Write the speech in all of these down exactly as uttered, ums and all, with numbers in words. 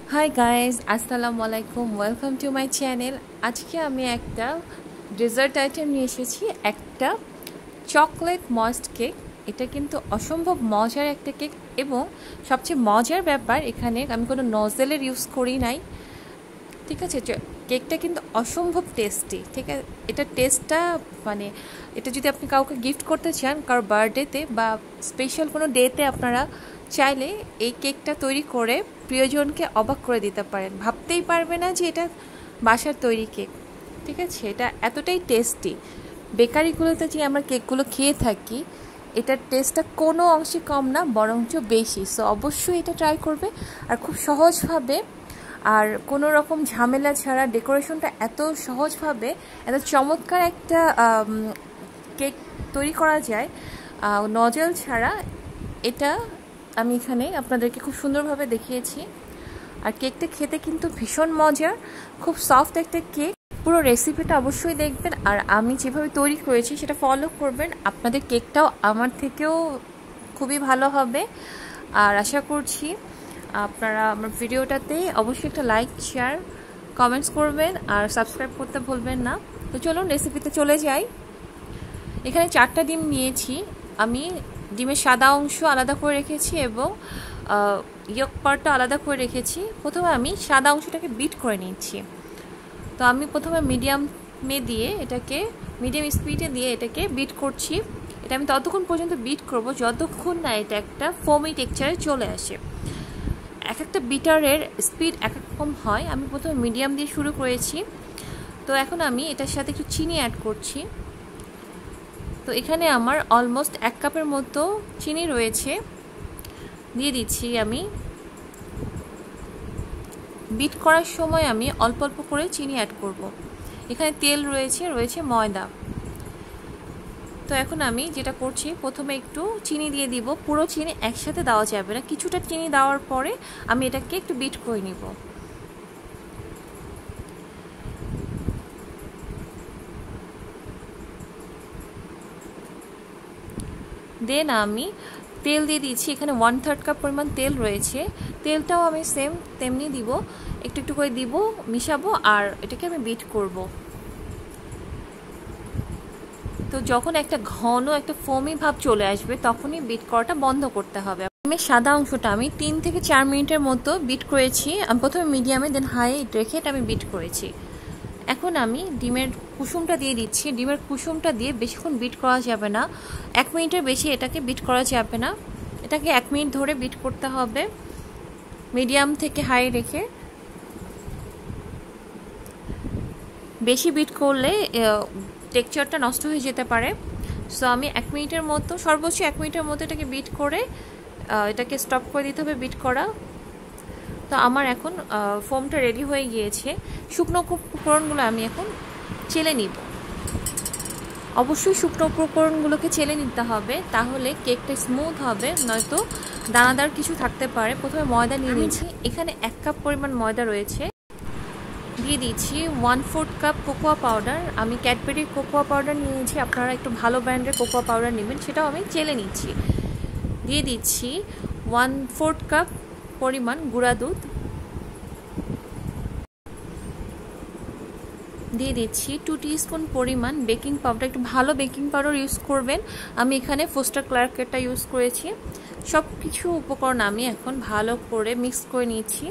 High guys, আসসালামু আলাইকুম। Welcome to my channel. আজকে আমি একটা ডেজার্ট আইটেম নিয়ে এসেছি, একটা চকলেট মস্ট কেক। এটা কিন্তু অসম্ভব মজার একটা কেক, এবং সবচেয়ে মজার ব্যাপার, এখানে আমি কোনো নজেলের ইউজ করি নাই। ঠিক আছে, কেকটা কিন্তু অসম্ভব টেস্টি। ঠিক আছে, এটা টেস্টটা মানে এটা যদি আপনি কাউকে গিফট করতে চান, কারোর বার্থডেতে বা স্পেশাল কোনো ডেতে, আপনারা চাইলে এই কেকটা তৈরি করে প্রিয়জনকে অবাক করে দিতে পারেন। ভাবতেই পারবে না যে এটা বাসার তৈরি কেক। ঠিক আছে, এটা এতটাই টেস্টি। বেকারিগুলোতে যে আমরা কেকগুলো খেয়ে থাকি, এটার টেস্টটা কোনো অংশে কম না, বরঞ্চ বেশি। সো অবশ্যই এটা ট্রাই করবে। আর খুব সহজভাবে, আর কোনো রকম ঝামেলা ছাড়া, ডেকোরেশনটা এত সহজভাবে, এত চমৎকার একটা কেক তৈরি করা যায় নজেল ছাড়া। এটা আমি এখানে আপনাদেরকে খুব সুন্দরভাবে দেখিয়েছি। আর কেকটা খেতে কিন্তু ভীষণ মজার, খুব সফট একটা কেক। পুরো রেসিপিটা অবশ্যই দেখবেন, আর আমি যেভাবে তৈরি করেছি সেটা ফলো করবেন। আপনাদের কেকটাও আমার থেকেও খুবই ভালো হবে। আর আশা করছি আপনারা আমার ভিডিওটাতে অবশ্যই একটা লাইক, শেয়ার, কমেন্টস করবেন, আর সাবস্ক্রাইব করতে ভুলবেন না। তো চলুন রেসিপিতে চলে যাই। এখানে চারটা ডিম নিয়েছি আমি। ডিমের সাদা অংশ আলাদা করে রেখেছি এবং ইয়ক পার্টটা আলাদা করে রেখেছি। প্রথমে আমি সাদা অংশটাকে বিট করে নিচ্ছি। তো আমি প্রথমে মিডিয়ামে দিয়ে এটাকে মিডিয়াম স্পিডে দিয়ে এটাকে বিট করছি। এটা আমি ততক্ষণ পর্যন্ত বিট করব যতক্ষণ না এটা একটা ফোমি টেক্সচারে চলে আসে। এক একটা বিটারের স্পিড এক এক রকম হয়। আমি প্রথমে মিডিয়াম দিয়ে শুরু করেছি। তো এখন আমি এটার সাথে একটু চিনি অ্যাড করছি। তো এখানে আমার অলমোস্ট এক কাপের মতো চিনি রয়েছে, দিয়ে দিচ্ছি আমি। বিট করার সময় আমি অল্প অল্প করে চিনি অ্যাড করব। এখানে তেল রয়েছে, রয়েছে ময়দা। তো এখন আমি যেটা করছি, প্রথমে একটু চিনি দিয়ে দিব। পুরো চিনি একসাথে দেওয়া যাবে না, কিছুটা চিনি দেওয়ার পরে আমি এটাকে একটু বিট করে নিব। দেন আমি তেল দিয়ে দিচ্ছি। এখানে ওয়ান থার্ড কাপ পরিমাণ তেল রয়েছে। তেলটাও আমি সেম তেমনি দিব, একটু একটু করে দিব, মিশাবো, আর এটাকে আমি বিট করব। তো যখন একটা ঘন একটা ফোমি ভাব চলে আসবে, তখনই বিট করাটা বন্ধ করতে হবে। ডিমের সাদা অংশটা আমি তিন থেকে চার মিনিটের মতো বিট করেছি। আমি প্রথমে মিডিয়ামে, দেন হাই রেখে এটা আমি বিট করেছি। এখন আমি ডিমের কুসুমটা দিয়ে দিচ্ছি। ডিমের কুসুমটা দিয়ে বেশিক্ষণ বিট করা যাবে না, এক মিনিটের বেশি এটাকে বিট করা যাবে না। এটাকে এক মিনিট ধরে বিট করতে হবে, মিডিয়াম থেকে হাই রেখে। বেশি বিট করলে টেক্সচারটা নষ্ট হয়ে যেতে পারে। সো আমি এক মিনিটের মতো, সর্বোচ্চ এক মিনিটের মতো এটাকে বিট করে এটাকে স্টপ করে দিতে হবে বিট করা। তো আমার এখন ফোমটা রেডি হয়ে গিয়েছে। শুকনো উপকরণগুলো আমি এখন চেলে নিব। অবশ্যই শুকনো উপকরণগুলোকে চেলে নিতে হবে, তাহলে কেকটা স্মুথ হবে, নয়তো দানাদার কিছু থাকতে পারে। প্রথমে ময়দা নিয়ে নিচ্ছি। এখানে এক কাপ পরিমাণ ময়দা রয়েছে, দিয়ে দিচ্ছি one fourth cup cocoa powder. আমি ক্যাডবেরির কোকোয়া পাউডার নিয়েছি, আপনারা একটু ভালো ব্র্যান্ডের কোকোয়া পাউডার নেবেন, সেটাও আমি চেলে নিচ্ছি। দিয়ে দিচ্ছি ওয়ান ফোর্থ কাপ পরিমাণ গুঁড়া দুধ, দিয়ে দিচ্ছি টু টিস্পুন পরিমাণ বেকিং পাউডার। একটু ভালো বেকিং পাউডার ইউজ করবেন। আমি এখানে ফোস্টার ক্লার্কেরটা ইউজ করেছি। সব কিছু উপকরণ আমি এখন ভালো করে মিক্স করে নিচ্ছি।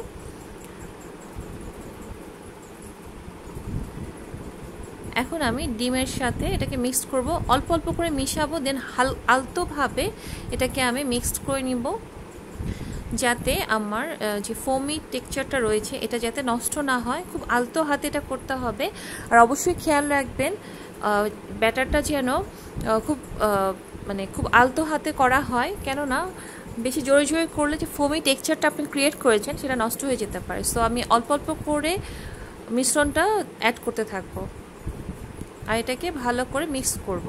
এখন আমি ডিমের সাথে এটাকে মিক্স করব, অল্প অল্প করে মিশাবো, দেন হাল আলতোভাবে এটাকে আমি মিক্সড করে নিব, যাতে আমার যে ফোমি টেক্সচারটা রয়েছে এটা যাতে নষ্ট না হয়। খুব আলতো হাতে এটা করতে হবে। আর অবশ্যই খেয়াল রাখবেন ব্যাটারটা যেন খুব মানে খুব আলতো হাতে করা হয়, কেননা বেশি জোরে জোরে করলে যে ফোমি টেক্সচারটা আপনি ক্রিয়েট করেছেন সেটা নষ্ট হয়ে যেতে পারে। সো আমি অল্প অল্প করে মিশ্রণটা অ্যাড করতে থাকবো, আর এটাকে ভালো করে মিক্স করব।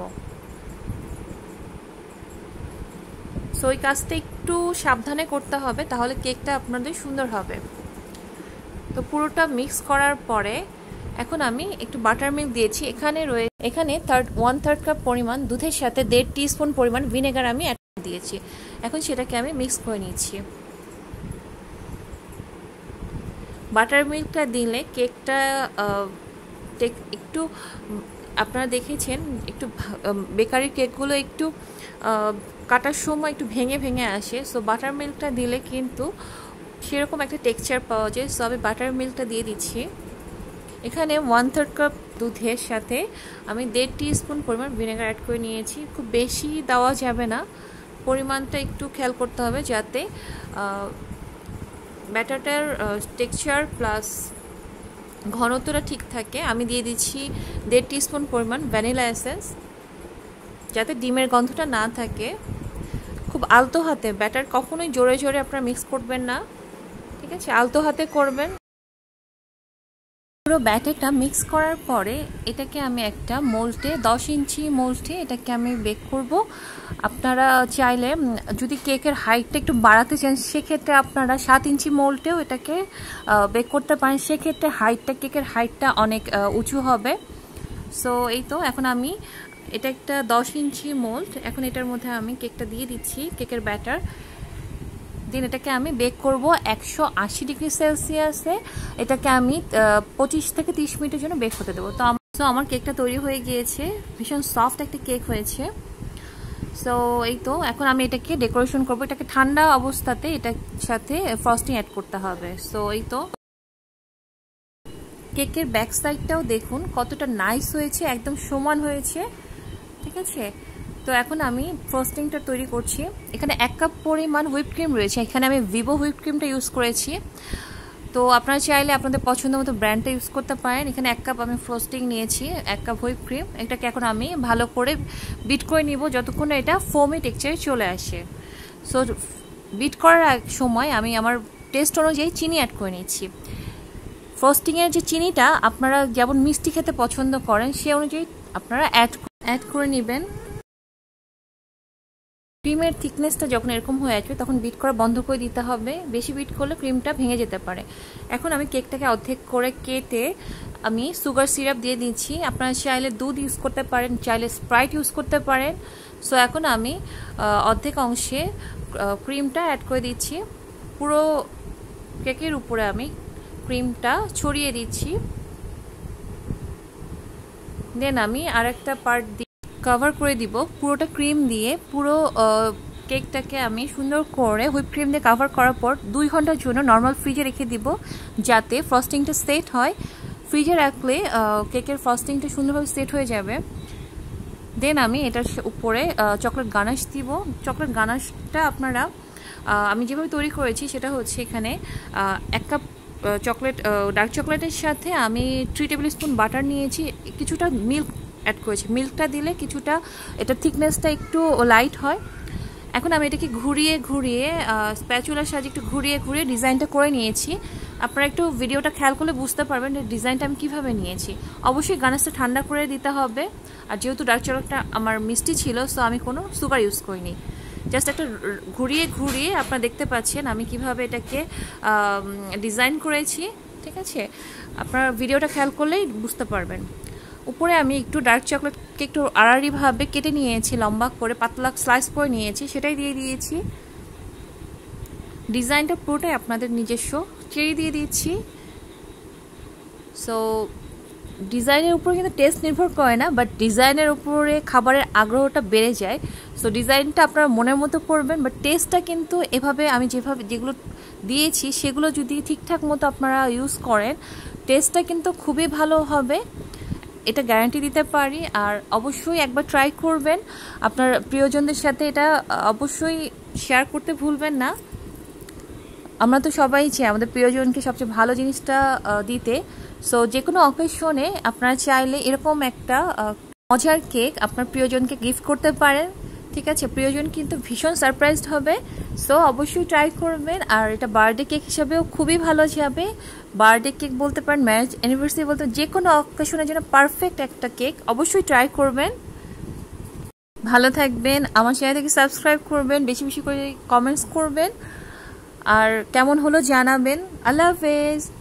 সো এই কাজটা একটু সাবধানে করতে হবে, তাহলে কেকটা আপনাদের সুন্দর হবে। তো পুরোটা মিক্স করার পরে এখন আমি একটু বাটার মিল্ক দিয়েছি। এখানে রয়ে এখানে থার্ড ওয়ান থার্ড কাপ পরিমাণ দুধের সাথে দেড় টিস্পুন পরিমাণ ভিনেগার আমি অ্যাড দিয়েছি। এখন সেটাকে আমি মিক্স করে নিচ্ছি। বাটার মিল্কটা দিলে কেকটা একটু আপনারা দেখেছেন একটু বেকারি কেকগুলো একটু কাটার সময় একটু ভেঙে ভেঙে আসে। সো বাটার মিল্কটা দিলে কিন্তু সেরকম একটা টেক্সচার পাওয়া যায়। সো আমি বাটার মিল্কটা দিয়ে দিচ্ছি। এখানে ওয়ান থার্ড কাপ দুধের সাথে আমি দেড় টি স্পুন পরিমাণ ভিনেগার অ্যাড করে নিয়েছি। খুব বেশি দেওয়া যাবে না, পরিমাণটা একটু খেয়াল করতে হবে যাতে ব্যাটারটার টেক্সচার প্লাস ঘনত্বটা ঠিক থাকে। আমি দিয়ে দিচ্ছি দেড় টি স্পুন পরিমাণ ভ্যানিলা এসেন্স, যাতে ডিমের গন্ধটা না থাকে। খুব আলতো হাতে, ব্যাটার কখনোই জোরে জোরে আপনারা মিক্স করবেন না, ঠিক আছে, আলতো হাতে করবেন। পুরো ব্যাটারটা মিক্স করার পরে এটাকে আমি একটা মোল্ডে দশ ইঞ্চি মোল্ডে এটাকে আমি বেক করব। আপনারা চাইলে যদি কেকের হাইটটা একটু বাড়াতে চান সেক্ষেত্রে আপনারা সাত ইঞ্চি মোল্ডেও এটাকে বেক করতে পারেন। সেক্ষেত্রে হাইটটা কেকের হাইটটা অনেক উঁচু হবে। সো এই তো এখন আমি এটা একটা দশ ইঞ্চি মোল্ড, এখন এটার মধ্যে আমি কেকটা দিয়ে দিচ্ছি, কেকের ব্যাটার। দেন এটাকে আমি বেক করব একশো আশি ডিগ্রি সেলসিয়াসে। এটাকে আমি পঁচিশ থেকে তিরিশ মিনিটের জন্য বেক হতে দেবো। তো আমার কেকটা তৈরি হয়ে গিয়েছে, ভীষণ সফট একটা কেক হয়েছে। সো এই তো এখন আমি এটাকে ডেকোরেশন করবো। এটাকে ঠান্ডা অবস্থাতে এটার সাথে ফ্রস্টিং অ্যাড করতে হবে। সো এই তো কেকের ব্যাক সাইডটাও দেখুন কতটা নাইস হয়েছে, একদম সমান হয়েছে, ঠিক আছে। তো এখন আমি ফ্রস্টিংটা তৈরি করছি। এখানে এক কাপ পরিমাণ হুইপ ক্রিম রয়েছে, এখানে আমি ভিভো হুইপ ক্রিমটা ইউজ করেছি। তো আপনারা চাইলে আপনাদের পছন্দ মতো ব্র্যান্ডটা ইউজ করতে পারেন। এখানে এক কাপ আমি ফ্রস্টিং নিয়েছি, এক কাপ হুইপ ক্রিম। এটাকে এখন আমি ভালো করে বিট করে নিব যতক্ষণ এটা ফোমি টেক্সচারে চলে আসে। সো বিট করার সময় আমি আমার টেস্ট অনুযায়ী চিনি অ্যাড করে নিচ্ছি। ফ্রস্টিংয়ের যে চিনিটা আপনারা যেমন মিষ্টি খেতে পছন্দ করেন সে অনুযায়ী আপনারা অ্যাড অ্যাড করে নেবেন। ক্রিমের থিকনেসটা যখন এরকম হয়ে আসবে তখন বিট করা বন্ধ করে দিতে হবে, বেশি বিট করলে ক্রিমটা ভেঙে যেতে পারে। এখন আমি কেকটাকে অর্ধেক করে কেটে আমি সুগার সিরাপ দিয়ে দিচ্ছি। আপনারা চাইলে দুধ ইউজ করতে পারেন, চাইলে স্প্রাইট ইউজ করতে পারেন। সো এখন আমি অর্ধেক অংশে ক্রিমটা অ্যাড করে দিচ্ছি। পুরো কেকের উপরে আমি ক্রিমটা ছড়িয়ে দিচ্ছি। দেন আমি আর একটা পার্ট দিয়ে কভার করে দিব পুরোটা ক্রিম দিয়ে। পুরো কেকটাকে আমি সুন্দর করে হুইপ ক্রিম দিয়ে কভার করার পর দুই ঘন্টার জন্য নর্মাল ফ্রিজে রেখে দিব যাতে ফ্রস্টিংটা সেট হয়। ফ্রিজে রাখলে কেকের ফ্রস্টিংটা সুন্দরভাবে সেট হয়ে যাবে। দেন আমি এটার উপরে চকলেট গানাশ দিব। চকলেট গানাশটা আপনারা আমি যেভাবে তৈরি করেছি সেটা হচ্ছে এখানে এক কাপ চকলেট ডার্ক চকলেটের সাথে আমি থ্রি টেবিল স্পুন বাটার নিয়েছি, কিছুটা মিল্ক অ্যাড করেছি। মিল্কটা দিলে কিছুটা এটা থিকনেসটা একটু লাইট হয়। এখন আমি এটাকে ঘুরিয়ে ঘুরিয়ে স্প্যাচুলার সাহায্যে একটু ঘুরিয়ে ঘুরিয়ে ডিজাইনটা করে নিয়েছি। আপনারা একটু ভিডিওটা খেয়াল করলে বুঝতে পারবেন যে ডিজাইনটা আমি কীভাবে নিয়েছি। অবশ্যই গানাশটা ঠান্ডা করে দিতে হবে। আর যেহেতু ডার্ক চকলেটটা আমার মিষ্টি ছিল সো আমি কোনো সুগার ইউজ করিনি, জাস্ট একটা ঘুরিয়ে ঘুরিয়ে আপনারা দেখতে পাচ্ছেন আমি কিভাবে এটাকে ডিজাইন করেছি, ঠিক আছে। আপনারা ভিডিওটা খেয়াল করলেই বুঝতে পারবেন। উপরে আমি একটু ডার্ক চকলেটকে একটু আড়াআড়িভাবে কেটে নিয়েছি, লম্বা করে পাতলা স্লাইস করে নিয়েছি, সেটাই দিয়ে দিয়েছি। ডিজাইনটা পুরোটাই আপনাদের নিজস্ব। চেরি দিয়ে দিচ্ছি। সো ডিজাইনের উপরে কিন্তু টেস্ট নির্ভর করে না, বাট ডিজাইনের উপরে খাবারের আগ্রহটা বেড়ে যায়। সো ডিজাইনটা আপনারা মনের মতো করবেন, বাট টেস্টটা কিন্তু এভাবে আমি যেভাবে যেগুলো দিয়েছি সেগুলো যদি ঠিকঠাক মতো আপনারা ইউজ করেন টেস্টটা কিন্তু খুবই ভালো হবে, এটা গ্যারান্টি দিতে পারি। আর অবশ্যই একবার ট্রাই করবেন, আপনার প্রিয়জনদের সাথে এটা অবশ্যই শেয়ার করতে ভুলবেন না। আমরা তো সবাই চাই আমাদের প্রিয়জনকে সবচেয়ে ভালো জিনিসটা দিতে। সো যে কোনো অকেশনে আপনারা চাইলে এরকম একটা মজার কেক আপনার প্রিয়জনকে গিফট করতে পারেন, ঠিক আছে। প্রিয়জন কিন্তু ভীষণ সারপ্রাইজড হবে। সো অবশ্যই ট্রাই করবেন। আর এটা বার্থডে কেক হিসাবেও খুবই ভালো যাবে। বার্থডে কেক বলতে পারেন, ম্যারেজ অ্যানিভার্সারি বলতে, যে কোনো অকেশনের জন্য পারফেক্ট একটা কেক। অবশ্যই ট্রাই করবেন। ভালো থাকবেন, আমার চ্যানেলটাকে সাবস্ক্রাইব করবেন, বেশি বেশি করে কমেন্টস করবেন, আর কেমন হলো জানাবেন। আল্লাহ হাফেজ।